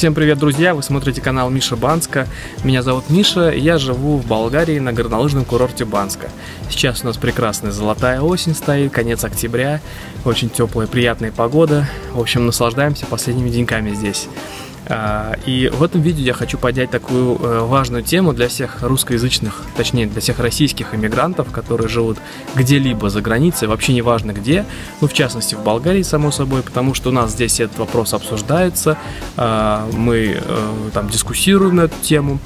Всем привет, друзья! Вы смотрите канал Миша Банска. Меня зовут Миша, и я живу в Болгарии на горнолыжном курорте Банска. Сейчас у нас прекрасная золотая осень стоит, конец октября, очень теплая, приятная погода. В общем, наслаждаемся последними деньками здесь. И в этом видео я хочу поднять такую важную тему для всех русскоязычных, точнее для всех российских иммигрантов, которые живут где-либо за границей, вообще не важно где, ну в частности в Болгарии, само собой, потому что у нас здесь этот вопрос обсуждается, мы там дискуссируем на эту тему,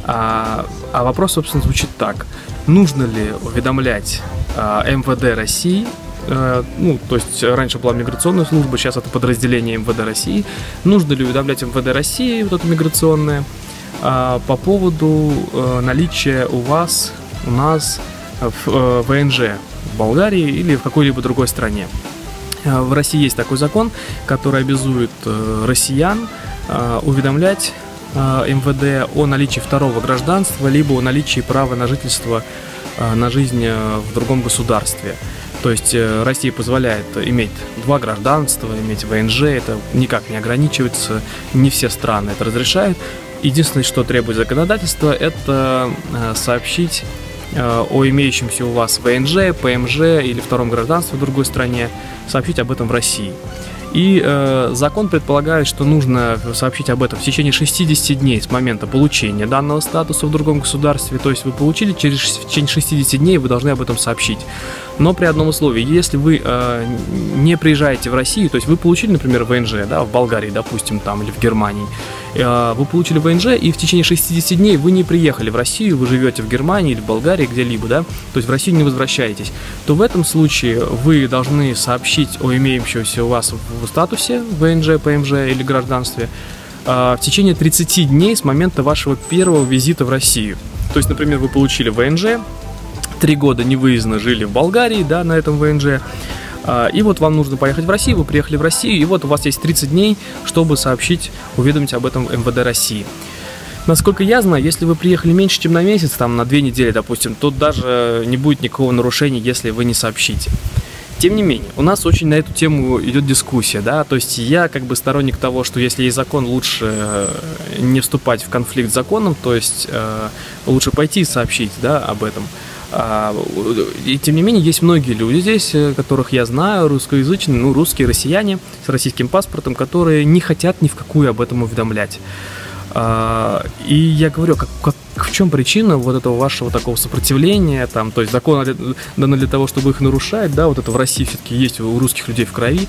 а вопрос, собственно, звучит так: нужно ли уведомлять МВД России? Ну, то есть раньше была миграционная служба, сейчас это подразделение МВД России. Нужно ли уведомлять МВД России, вот это миграционное, по поводу наличия у нас ВНЖ в Болгарии или в какой-либо другой стране? В России есть такой закон, который обязует россиян уведомлять МВД о наличии второго гражданства, либо о наличии права на жительство, на жизнь в другом государстве. То есть Россия позволяет иметь два гражданства, иметь ВНЖ, это никак не ограничивается, не все страны это разрешают. Единственное, что требует законодательство, это сообщить о имеющемся у вас ВНЖ, ПМЖ или втором гражданстве в другой стране, сообщить об этом в России. И закон предполагает, что нужно сообщить об этом в течение 60 дней с момента получения данного статуса в другом государстве. То есть вы получили, в течение 60 дней вы должны об этом сообщить. Но при одном условии: если вы не приезжаете в Россию, то есть вы получили, например, ВНЖ, да, в Болгарии, допустим, там, или в Германии, вы получили ВНЖ, и в течение 60 дней вы не приехали в Россию, вы живете в Германии или в Болгарии, где-либо, да, то есть в Россию не возвращаетесь, то в этом случае вы должны сообщить о имеющемся у вас в статусе ВНЖ, ПМЖ или гражданстве в течение 30 дней с момента вашего первого визита в Россию. То есть, например, вы получили ВНЖ, 3 года невыездно жили в Болгарии, да, на этом ВНЖ, и вот вам нужно поехать в Россию, вы приехали в Россию, и вот у вас есть 30 дней, чтобы сообщить, уведомить об этом МВД России. Насколько я знаю, если вы приехали меньше, чем на месяц, там на 2 недели, допустим, то даже не будет никакого нарушения, если вы не сообщите. Тем не менее, у нас очень на эту тему идет дискуссия, да, то есть я как бы сторонник того, что если есть закон, лучше не вступать в конфликт с законом, то есть лучше пойти и сообщить, да, об этом. И тем не менее, есть многие люди здесь, которых я знаю, русскоязычные, ну, русские, россияне с российским паспортом, которые не хотят ни в какую об этом уведомлять. И я говорю, в чем причина вот этого вашего такого сопротивления, там, то есть закон дано для того, чтобы их нарушать, да, вот это в России все-таки есть у русских людей в крови.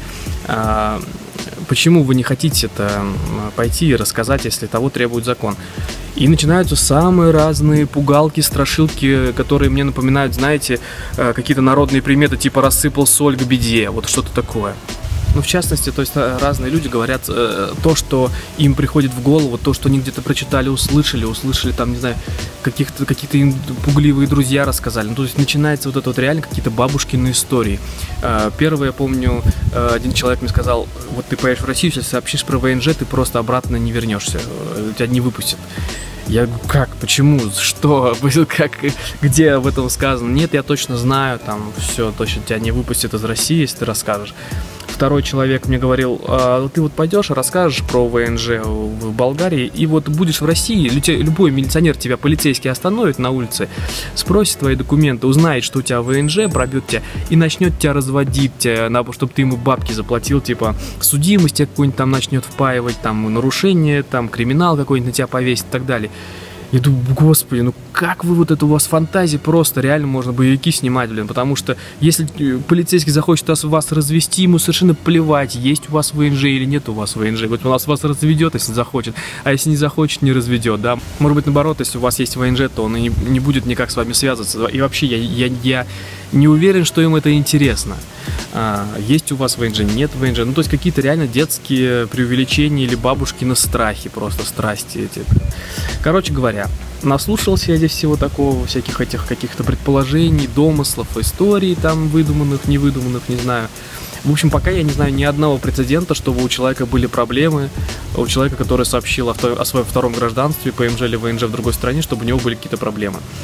Почему вы не хотите это пойти и рассказать, если того требует закон? И начинаются самые разные пугалки, страшилки, которые мне напоминают, знаете, какие-то народные приметы, типа «рассыпал соль к беде», вот что-то такое. Ну, в частности, то есть разные люди говорят то, что им приходит в голову, то, что они где-то прочитали, услышали там, не знаю, какие-то им пугливые друзья рассказали. Ну, то есть начинается вот это вот реально какие-то бабушкины истории. Первое, я помню, один человек мне сказал: вот ты поедешь в Россию, если сообщишь про ВНЖ, ты просто обратно не вернешься, тебя не выпустят. Я говорю: как, почему, что, как, где об этом сказано? Нет, я точно знаю, там, все, точно тебя не выпустят из России, если ты расскажешь. Второй человек мне говорил: ты вот пойдешь, расскажешь про ВНЖ в Болгарии, и вот будешь в России, любой милиционер тебя, полицейский, остановит на улице, спросит твои документы, узнает, что у тебя ВНЖ, пробьет тебя и начнет тебя разводить, чтобы ты ему бабки заплатил, типа судимость какую-нибудь там начнет впаивать, там нарушение, там криминал какой-нибудь на тебя повесит и так далее. Я думаю: господи, ну как вы, вот это у вас фантазии, просто реально можно боевики снимать, блин, потому что если полицейский захочет вас развести, ему совершенно плевать, есть у вас ВНЖ или нет у вас ВНЖ, вот он вас разведет, если захочет, а если не захочет, не разведет, да, может быть, наоборот, если у вас есть ВНЖ, то он и не будет никак с вами связываться, и вообще я не уверен, что им это интересно. Есть у вас ВНЖ, нет ВНЖ, ну то есть какие-то реально детские преувеличения или бабушкины страхи, просто страсти эти. Короче говоря, наслушался я здесь всего такого, всяких этих каких-то предположений, домыслов, историй там выдуманных, невыдуманных, не знаю. В общем, пока я не знаю ни одного прецедента, чтобы у человека были проблемы, у человека, который сообщил о своем втором гражданстве, ПМЖ или ВНЖ в другой стране, чтобы у него были какие-то проблемы.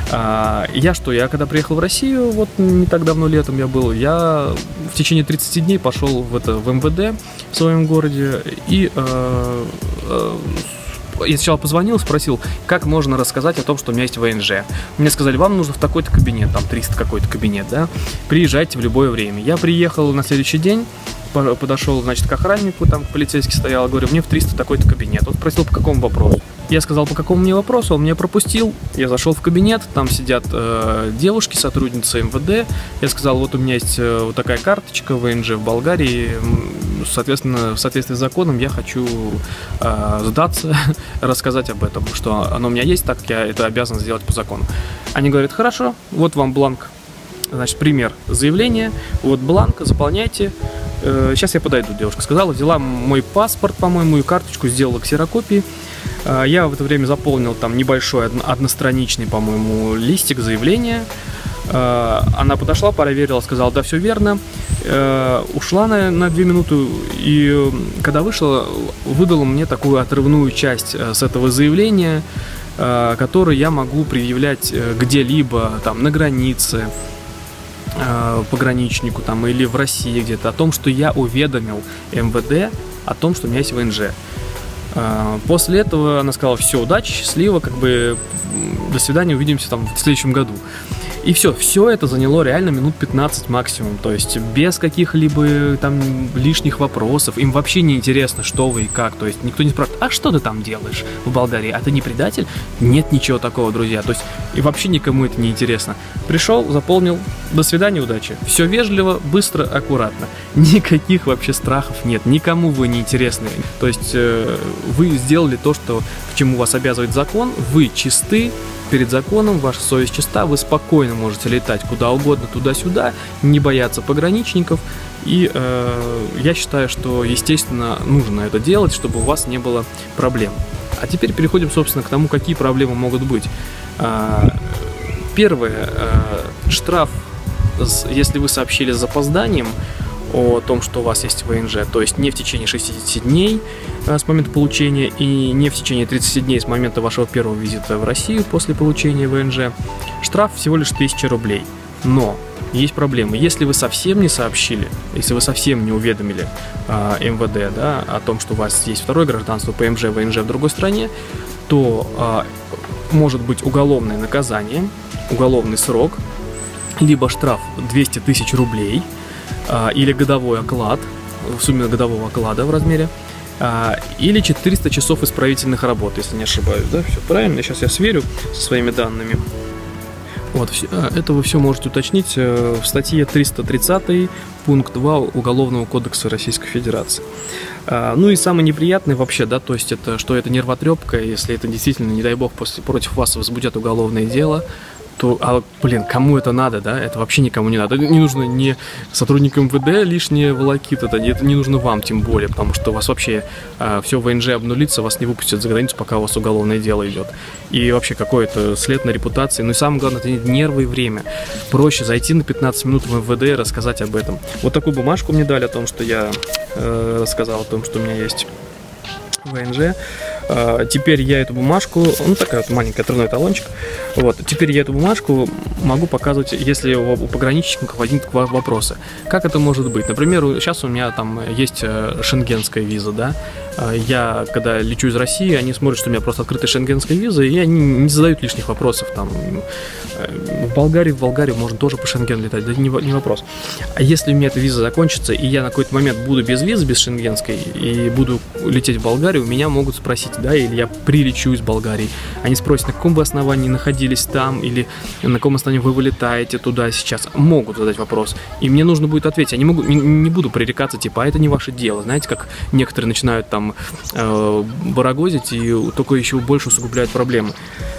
Я когда приехал в Россию, вот не так давно летом я был, я в течение 30 дней пошел в МВД в своем городе, и я сначала позвонил, спросил, как можно рассказать о том, что у меня есть ВНЖ. Мне сказали, вам нужно в такой-то кабинет, там 300 какой-то кабинет, да, приезжайте в любое время. Я приехал на следующий день, подошел, значит, к охраннику, там полицейский стоял, говорю, мне в 300 такой-то кабинет. Он спросил, по какому вопросу. Я сказал, по какому мне вопросу, он меня пропустил. Я зашел в кабинет, там сидят девушки, сотрудницы МВД. Я сказал, вот у меня есть вот такая карточка ВНЖ в Болгарии. Соответственно, в соответствии с законом я хочу сдаться, рассказать об этом, что оно у меня есть, так как я это обязан сделать по закону. Они говорят, хорошо, вот вам бланк, значит, пример заявления, вот бланк, заполняйте. Сейчас я подойду, девушка сказала, взяла мой паспорт, по-моему, и карточку, сделала ксерокопии. Я в это время заполнил там небольшой одностраничный, по-моему, листик заявления. Она подошла, проверила, сказала, да, все верно. Ушла на 2 минуты, и когда вышла, выдала мне такую отрывную часть с этого заявления, которую я могу предъявлять где-либо, там, на границе, пограничнику там, или в России где-то, о том, что я уведомил МВД о том, что у меня есть ВНЖ. После этого она сказала, все, удачи, счастливо, как бы до свидания, увидимся там в следующем году. И все это заняло реально минут 15 максимум, то есть без каких-либо там лишних вопросов. Им вообще не интересно, что вы и как, то есть никто не спрашивает, а что ты там делаешь в Болгарии, а ты не предатель? Нет ничего такого, друзья, то есть и вообще никому это не интересно. Пришел, заполнил, до свидания, удачи. Все вежливо, быстро, аккуратно. Никаких вообще страхов нет, никому вы не интересны. То есть вы сделали то, к чему вас обязывает закон, вы чисты перед законом, ваша совесть чиста, вы спокойно можете летать куда угодно, туда-сюда, не бояться пограничников. И я считаю, что, естественно, нужно это делать, чтобы у вас не было проблем. А теперь переходим, собственно, к тому, какие проблемы могут быть. Первое, штраф, если вы сообщили с запозданием о том, что у вас есть ВНЖ, то есть не в течение 60 дней с момента получения и не в течение 30 дней с момента вашего первого визита в Россию после получения ВНЖ, штраф всего лишь 1000 рублей. Но есть проблемы. Если вы совсем не сообщили, если вы совсем не уведомили МВД, да, о том, что у вас есть второе гражданство, ПМЖ, ВНЖ в другой стране, то может быть уголовное наказание, уголовный срок, либо штраф 200 тысяч рублей, или годовой оклад, в сумме годового оклада в размере, или 400 часов исправительных работ, если не ошибаюсь, да, все правильно, сейчас я сверю со своими данными. Вот, это вы все можете уточнить в статье 330 пункт 2 Уголовного кодекса Российской Федерации. Ну и самое неприятное вообще, да, то есть это, что это нервотрепка, если это действительно, не дай бог, против вас возбудят уголовное дело, то, кому это надо, да, это вообще никому не надо. Не нужно ни сотрудникам МВД лишние волокиты, это не нужно вам тем более, потому что у вас вообще все ВНЖ обнулится, вас не выпустят за границу, пока у вас уголовное дело идет. И вообще какой-то след на репутации. Ну и самое главное, это нервы и время. Проще зайти на 15 минут в МВД и рассказать об этом. Вот такую бумажку мне дали о том, что я рассказал о том, что у меня есть ВНЖ. Теперь я эту бумажку, ну такая вот маленькая отрывной талончик, вот, теперь я эту бумажку могу показывать, если у пограничников возникнут вопросы. Как это может быть? Например, сейчас у меня там есть шенгенская виза, да, я, когда лечу из России, они смотрят, что у меня просто открытая шенгенская виза, и они не задают лишних вопросов, там, в Болгарию можно тоже по Шенген летать, да, не вопрос. А если у меня эта виза закончится, и я на какой-то момент буду без визы, без шенгенской, и буду лететь в Болгарию, меня могут спросить, да, или я прилечу из Болгарии. Они спросят, на каком вы основании находились там, или на каком основании вы вылетаете туда сейчас. Могут задать вопрос, и мне нужно будет ответить. Я не буду пререкаться, типа, а это не ваше дело. Знаете, как некоторые начинают там барагозить и только еще больше усугубляют проблемы.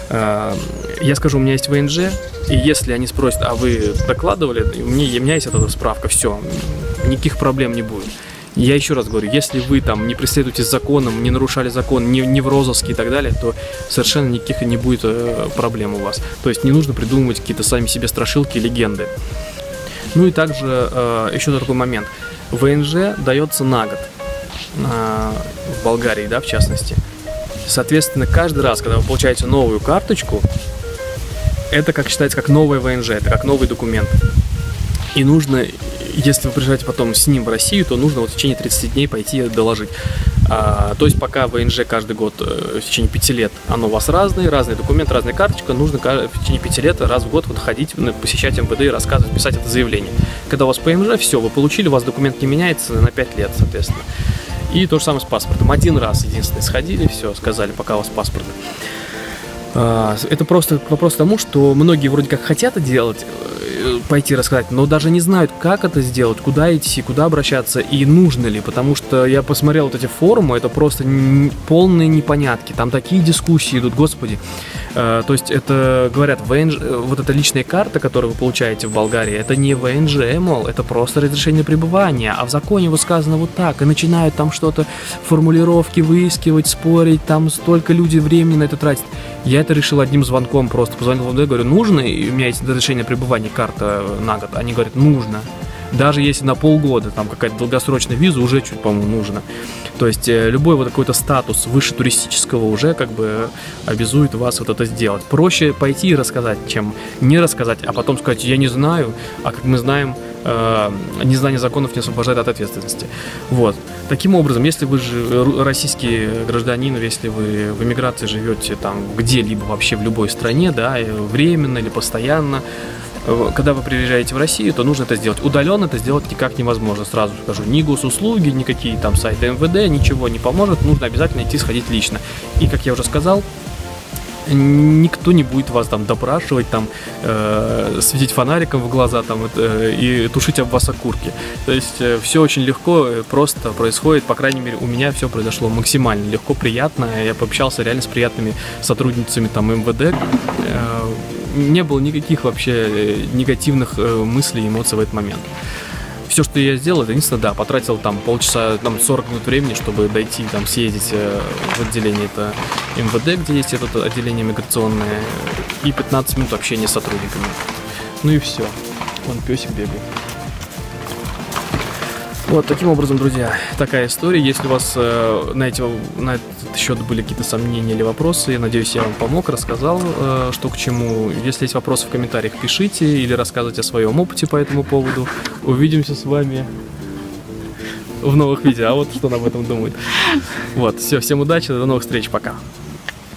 Я скажу, у меня есть ВНЖ, и если они спросят, а вы докладывали, у меня есть эта справка, все, никаких проблем не будет. Я еще раз говорю, если вы там не преследуетесь законом, не нарушали закон, не в розыске и так далее, то совершенно никаких не будет проблем у вас. То есть не нужно придумывать какие-то сами себе страшилки и легенды. Ну и также еще такой момент. ВНЖ дается на год, в Болгарии, да, в частности. Соответственно, каждый раз, когда вы получаете новую карточку, это как считается как новое ВНЖ, это как новый документ. И нужно, если вы приезжаете потом с ним в Россию, то нужно вот в течение 30 дней пойти доложить. То есть пока ВНЖ каждый год, в течение 5 лет, оно у вас разный документ, разная карточка, нужно в течение 5 лет раз в год вот ходить, посещать МВД и рассказывать, писать это заявление. Когда у вас ПМЖ, все, вы получили, у вас документ не меняется на 5 лет, соответственно. И то же самое с паспортом. Один раз, единственное, сходили, все, сказали, пока у вас паспорт. Это просто вопрос к тому, что многие вроде как хотят это делать, пойти рассказать, но даже не знают, как это сделать, куда идти, куда обращаться и нужно ли, потому что я посмотрел вот эти форумы, это просто полные непонятки, там такие дискуссии идут, господи. То есть это, говорят, ВНЖ, вот эта личная карта, которую вы получаете в Болгарии, это не ВНЖ, мол, это просто разрешение пребывания, а в законе вот сказано вот так, и начинают там что-то, формулировки выискивать, спорить, там столько людей времени на это тратят. Я это решил одним звонком, просто позвонил в МВД, говорю, нужно, и у меня есть разрешение пребывания, карта на год, они говорят, нужно. Даже если на полгода, там какая-то долгосрочная виза, уже чуть, по-моему, нужно. То есть любой вот какой-то статус выше туристического уже как бы обязует вас вот это сделать. Проще пойти и рассказать, чем не рассказать, а потом сказать, я не знаю, а как мы знаем, незнание законов не освобождает от ответственности. Вот. Таким образом, если вы же российский гражданин, если вы в эмиграции живете там где-либо вообще в любой стране, да, временно или постоянно, когда вы приезжаете в Россию, то нужно это сделать. Удаленно это сделать никак невозможно. Сразу скажу, ни госуслуги, никакие там сайты МВД, ничего не поможет. Нужно обязательно идти сходить лично. И, как я уже сказал, никто не будет вас там допрашивать, там светить фонариком в глаза там, и тушить об вас окурки. То есть все очень легко, просто происходит. По крайней мере, у меня все произошло максимально легко, приятно. Я пообщался реально с приятными сотрудницами там МВД. Не было никаких вообще негативных мыслей и эмоций в этот момент. Все, что я сделал, это единственное, да, потратил там полчаса, там 40 минут времени, чтобы дойти, там съездить в отделение это МВД, где есть это отделение миграционное, и 15 минут общения с сотрудниками. Ну и все. Вон песик бегает. Вот таким образом, друзья, такая история. Если у вас на этот счет были какие-то сомнения или вопросы, я надеюсь, я вам помог, рассказал, что к чему. Если есть вопросы в комментариях, пишите или рассказывайте о своем опыте по этому поводу. Увидимся с вами в новых видео. А вот что он об этом думает. Вот, все, всем удачи, до новых встреч, пока.